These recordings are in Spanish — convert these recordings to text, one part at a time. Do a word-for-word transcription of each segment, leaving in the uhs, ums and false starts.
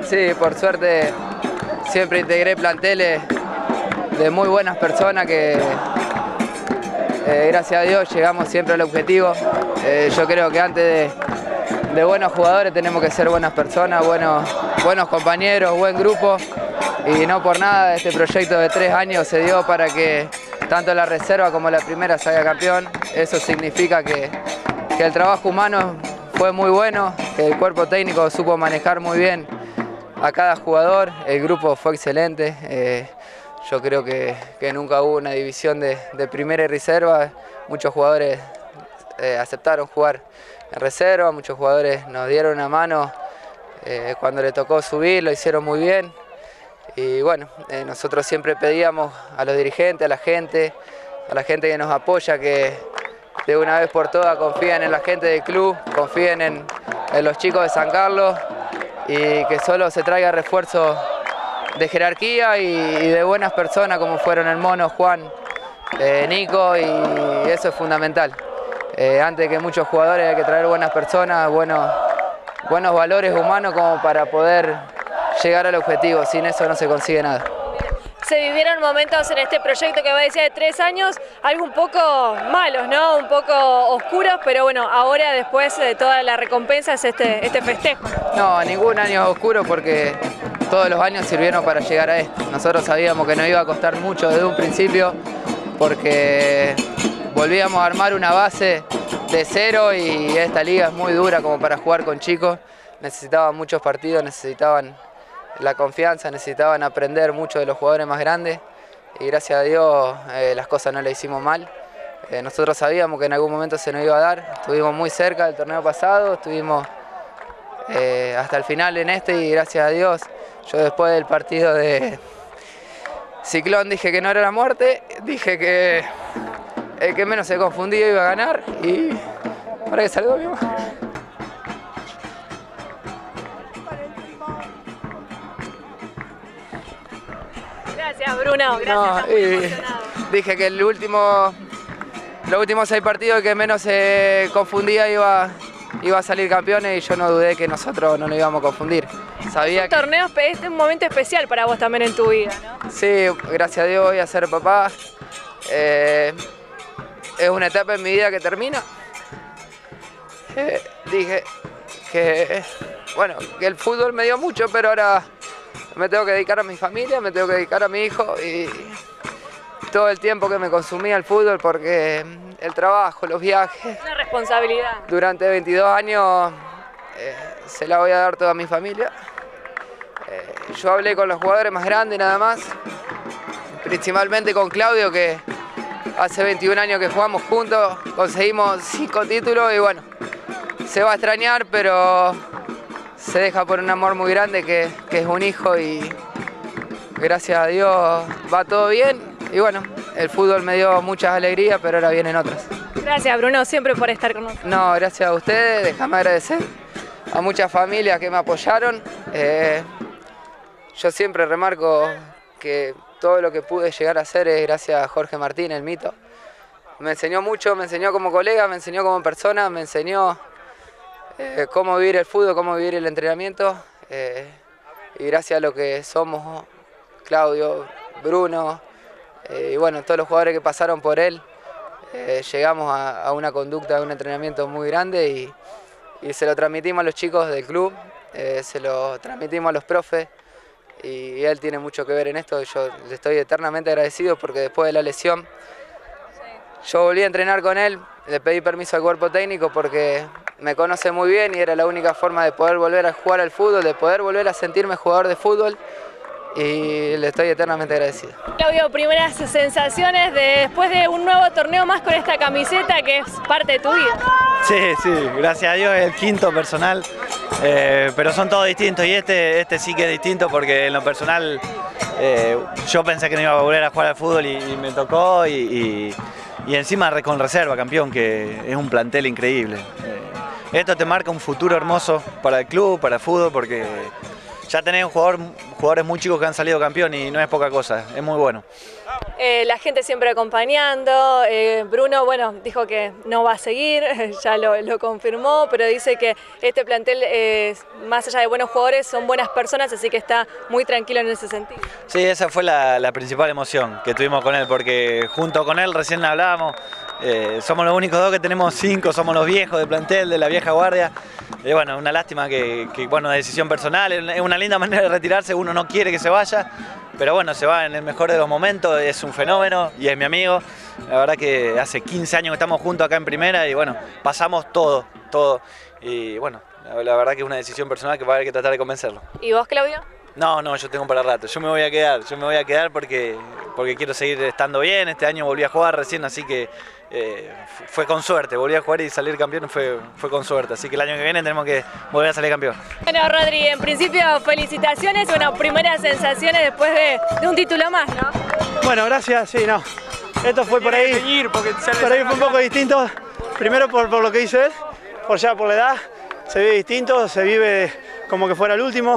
Sí, por suerte siempre integré planteles de muy buenas personas que eh, gracias a Dios llegamos siempre al objetivo. Eh, yo creo que antes de, de buenos jugadores tenemos que ser buenas personas, buenos, buenos compañeros, buen grupo, y no por nada este proyecto de tres años se dio para que tanto la reserva como la primera salga campeón. Eso significa que, que el trabajo humano fue muy bueno, que el cuerpo técnico supo manejar muy bien a cada jugador, el grupo fue excelente. Eh, yo creo que, que nunca hubo una división de, de primera y reserva, muchos jugadores eh, aceptaron jugar en reserva, muchos jugadores nos dieron una mano eh, cuando le tocó subir, lo hicieron muy bien. Y bueno, eh, nosotros siempre pedíamos a los dirigentes, a la gente, a la gente que nos apoya, que de una vez por todas confíen en la gente del club, confíen en, en los chicos de San Carlos y que solo se traiga refuerzo de jerarquía y, y de buenas personas como fueron el Mono, Juan, eh, Nico, y eso es fundamental. Eh, antes que muchos jugadores hay que traer buenas personas, buenos, buenos valores humanos como para poder llegar al objetivo. Sin eso no se consigue nada. Se vivieron momentos en este proyecto que va a decir de tres años, algo un poco malos, ¿no? Un poco oscuros, pero bueno, ahora después de toda la recompensa es este, este festejo. No, ningún año oscuro porque todos los años sirvieron para llegar a esto. Nosotros sabíamos que nos iba a costar mucho desde un principio porque volvíamos a armar una base de cero y esta liga es muy dura como para jugar con chicos. Necesitaban muchos partidos, necesitaban la confianza, necesitaban aprender mucho de los jugadores más grandes y gracias a Dios eh, las cosas no las hicimos mal. Eh, nosotros sabíamos que en algún momento se nos iba a dar, estuvimos muy cerca del torneo pasado, estuvimos eh, hasta el final en este y gracias a Dios yo después del partido de Ciclón dije que no era la muerte, dije que el que menos se confundía iba a ganar y para que salga bien. Gracias, Bruno. Gracias. No, y dije que el último, los últimos seis partidos el que menos se confundía iba, iba a salir campeones y yo no dudé que nosotros no nos íbamos a confundir. Sabía es un torneo, que este es un momento especial para vos también en tu vida, ¿no? Sí, gracias a Dios voy a ser papá. Eh, es una etapa en mi vida que termina. Eh, dije que, bueno, que el fútbol me dio mucho, pero ahora me tengo que dedicar a mi familia, me tengo que dedicar a mi hijo y todo el tiempo que me consumía el fútbol porque el trabajo, los viajes. Una responsabilidad. Durante veintidós años eh, se la voy a dar toda a mi familia. Eh, yo hablé con los jugadores más grandes nada más, principalmente con Claudio que hace veintiún años que jugamos juntos, conseguimos cinco títulos y bueno, se va a extrañar pero se deja por un amor muy grande que, que es un hijo y gracias a Dios va todo bien y bueno, el fútbol me dio muchas alegrías pero ahora vienen otras. Gracias Bruno, siempre por estar con nosotros. No, gracias a ustedes, déjame agradecer a muchas familias que me apoyaron. Eh, yo siempre remarco que todo lo que pude llegar a hacer es gracias a Jorge Martín, el mito. Me enseñó mucho, me enseñó como colega, me enseñó como persona, me enseñó Eh, cómo vivir el fútbol, cómo vivir el entrenamiento eh, y gracias a lo que somos Claudio, Bruno eh, y bueno, todos los jugadores que pasaron por él eh, llegamos a, a una conducta, a un entrenamiento muy grande y, y se lo transmitimos a los chicos del club, eh, se lo transmitimos a los profes y, y él tiene mucho que ver en esto y yo le estoy eternamente agradecido porque después de la lesión yo volví a entrenar con él, le pedí permiso al cuerpo técnico porque me conoce muy bien y era la única forma de poder volver a jugar al fútbol, de poder volver a sentirme jugador de fútbol y le estoy eternamente agradecido. Claudio, primeras sensaciones de, después de un nuevo torneo más con esta camiseta que es parte de tu vida. Sí, sí, gracias a Dios es el quinto personal, eh, pero son todos distintos y este, este sí que es distinto porque en lo personal eh, yo pensé que no iba a volver a jugar al fútbol y, y me tocó y, y, y encima con reserva, campeón, que es un plantel increíble. Eh, esto te marca un futuro hermoso para el club, para el fútbol, porque ya tenés un jugador, jugadores muy chicos que han salido campeón y no es poca cosa, es muy bueno. eh, la gente siempre acompañando. Eh, Bruno, bueno, dijo que no va a seguir, ya lo, lo confirmó, pero dice que este plantel, eh, más allá de buenos jugadores, son buenas personas, así que está muy tranquilo en ese sentido. Sí, esa fue la, la principal emoción que tuvimos con él, porque junto con él recién hablábamos, eh, somos los únicos dos que tenemos cinco, somos los viejos del plantel, de la vieja guardia. Y eh, bueno, una lástima que, que, bueno, decisión personal, es una linda manera de retirarse, uno no quiere que se vaya, pero bueno, se va en el mejor de los momentos, es un fenómeno y es mi amigo. La verdad que hace quince años que estamos juntos acá en primera y bueno, pasamos todo, todo. Y bueno, la, la verdad que es una decisión personal que va a haber que tratar de convencerlo. ¿Y vos, Claudio? No, no, yo tengo para rato, yo me voy a quedar, yo me voy a quedar porque, porque quiero seguir estando bien. Este año volví a jugar recién, así que eh, fue con suerte, volví a jugar y salir campeón fue, fue con suerte, así que el año que viene tenemos que volver a salir campeón. Bueno, Rodri, en principio felicitaciones, bueno, primeras sensaciones después de, de un título más, ¿no? Bueno, gracias, sí, no, esto fue por ahí, por ahí fue un poco distinto, primero por, por lo que hizo él, por ya por la edad, se vive distinto, se vive como que fuera el último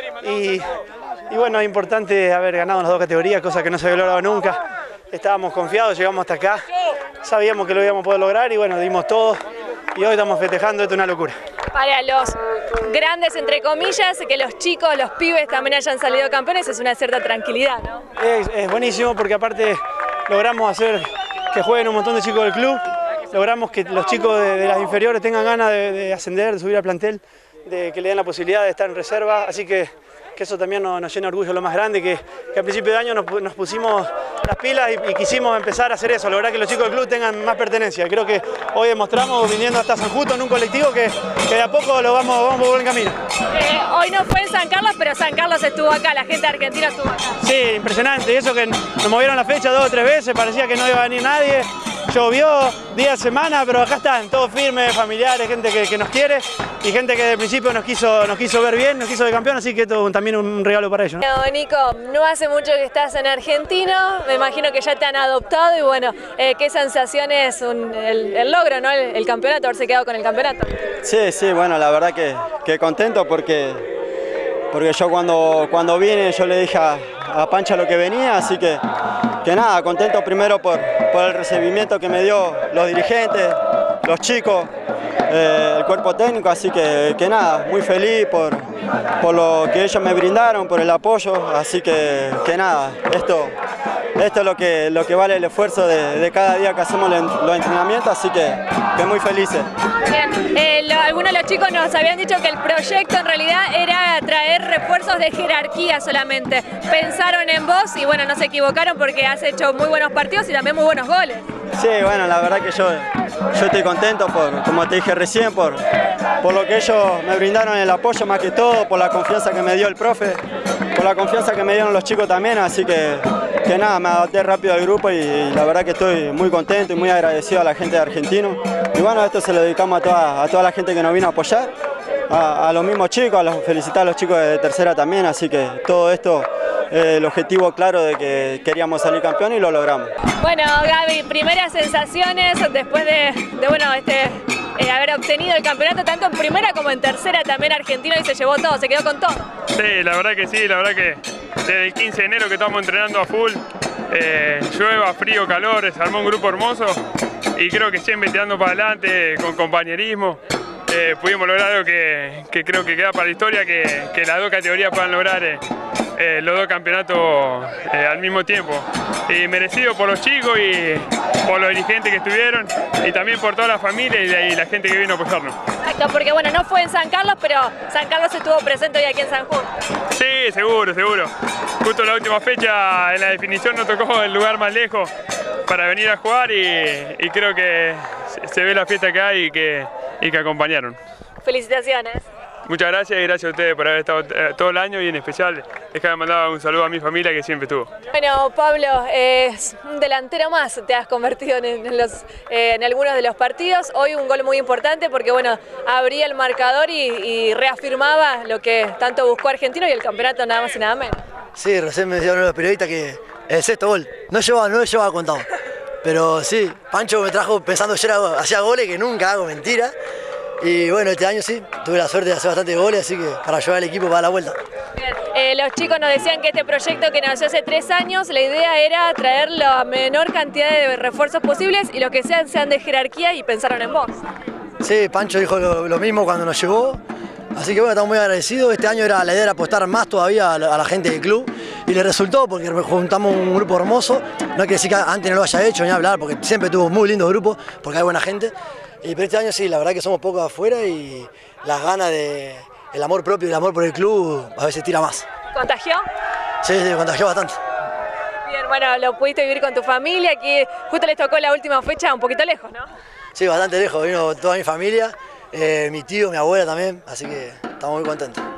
y, y bueno, es importante haber ganado en las dos categorías, cosa que no se había logrado nunca. Estábamos confiados, llegamos hasta acá, sabíamos que lo íbamos a poder lograr y bueno, dimos todo y hoy estamos festejando, esto es una locura. Para los grandes, entre comillas, que los chicos, los pibes también hayan salido campeones es una cierta tranquilidad, ¿no? Es, es buenísimo porque aparte logramos hacer que jueguen un montón de chicos del club, logramos que los chicos de, de las inferiores tengan ganas de, de ascender, de subir al plantel, de que le den la posibilidad de estar en reserva, así que, que eso también nos, nos llena de orgullo lo más grande, que, que a principio de año nos, nos pusimos las pilas y, y quisimos empezar a hacer eso, lograr que los chicos del club tengan más pertenencia. Creo que hoy demostramos, viniendo hasta San Justo en un colectivo, que, que de a poco lo vamos, vamos por buen camino. Eh, hoy no fue en San Carlos, pero San Carlos estuvo acá, la gente argentina estuvo acá. Sí, impresionante, y eso que nos movieron la fecha dos o tres veces, parecía que no iba a venir nadie. Llovió día de semana, pero acá están, todos firmes, familiares, gente que, que nos quiere y gente que desde el principio nos quiso, nos quiso ver bien, nos quiso de campeón, así que esto es también un regalo para ellos, ¿no? Bueno, Nico, no hace mucho que estás en Argentina, me imagino que ya te han adoptado y bueno, eh, ¿qué sensación es un, el, el logro, ¿no? El, el campeonato, haberse quedado con el campeonato? Sí, sí, bueno, la verdad que, que contento porque, porque yo cuando, cuando vine yo le dije a, a Pancha lo que venía, así que, que nada, contento primero por, por el recibimiento que me dio los dirigentes, los chicos, eh, el cuerpo técnico, así que, que nada, muy feliz por, por lo que ellos me brindaron, por el apoyo, así que, que nada, esto, esto es lo que, lo que vale el esfuerzo de, de cada día que hacemos los entrenamientos, así que, que muy felices. Bien, eh, lo, algunos de los chicos nos habían dicho que el proyecto en realidad era traer refuerzos de jerarquía solamente. Pensaron en vos y bueno, no se equivocaron porque has hecho muy buenos partidos y también muy buenos goles. Sí, bueno, la verdad que yo, yo estoy contento, por, como te dije recién, por, por lo que ellos me brindaron el apoyo más que todo, por la confianza que me dio el profe, por la confianza que me dieron los chicos también, así que, que nada, me adapté rápido al grupo y, y la verdad que estoy muy contento y muy agradecido a la gente de Argentino. Y bueno, esto se lo dedicamos a toda, a toda la gente que nos vino a apoyar, a, a los mismos chicos, a los, felicitar a los chicos de tercera también, así que todo esto, eh, el objetivo claro de que queríamos salir campeón y lo logramos. Bueno, Gaby, primeras sensaciones después de, de bueno, este, eh, haber obtenido el campeonato tanto en primera como en tercera también Argentino y se llevó todo, se quedó con todo. Sí, la verdad que sí, la verdad que desde el quince de enero que estamos entrenando a full, eh, llueva, frío, calor, se armó un grupo hermoso y creo que siempre tirando para adelante con compañerismo. Eh, pudimos lograr algo que, que creo que queda para la historia, que, que las dos categorías puedan lograr eh, eh, los dos campeonatos eh, al mismo tiempo. Y merecido por los chicos y por los dirigentes que estuvieron y también por toda la familia y la, y la gente que vino a apoyarnos. Exacto, porque bueno, no fue en San Carlos, pero San Carlos estuvo presente hoy aquí en San Juan. Sí, seguro, seguro. Justo en la última fecha en la definición nos tocó el lugar más lejos para venir a jugar y, y creo que se ve la fiesta que hay y que, y que acompañaron. Felicitaciones. Muchas gracias y gracias a ustedes por haber estado todo el año y en especial déjame mandar un saludo a mi familia que siempre estuvo. Bueno, Pablo, es eh, un delantero más te has convertido en, en, los, eh, en algunos de los partidos. Hoy un gol muy importante porque bueno, abría el marcador y, y reafirmaba lo que tanto buscó Argentino y el campeonato nada más y nada menos. Sí, recién me dijeron los periodistas que el sexto gol no llevaba, no llevaba contado. Pero sí, Pancho me trajo pensando que yo era, hacía goles, que nunca hago mentira. Y bueno, este año sí, tuve la suerte de hacer bastantes goles, así que para llevar al equipo para la vuelta. Bien. Eh, los chicos nos decían que este proyecto que nació hace tres años, la idea era traer la menor cantidad de refuerzos posibles y los que sean sean de jerarquía y pensaron en vos. Sí, Pancho dijo lo, lo mismo cuando nos llevó, así que bueno, estamos muy agradecidos. Este año era, la idea era apostar más todavía a la, a la gente del club y le resultó porque juntamos un grupo hermoso. No quiere decir que antes no lo haya hecho ni hablar, porque siempre tuvo muy lindos grupos, porque hay buena gente. Y pero este año sí, la verdad que somos pocos afuera y las ganas de... el amor propio y el amor por el club a veces tira más. ¿Contagió? Sí, sí, contagió bastante. Bien, bueno, lo pudiste vivir con tu familia, aquí justo les tocó la última fecha un poquito lejos, ¿no? Sí, bastante lejos, vino toda mi familia, eh, mi tío, mi abuela también, así que estamos muy contentos.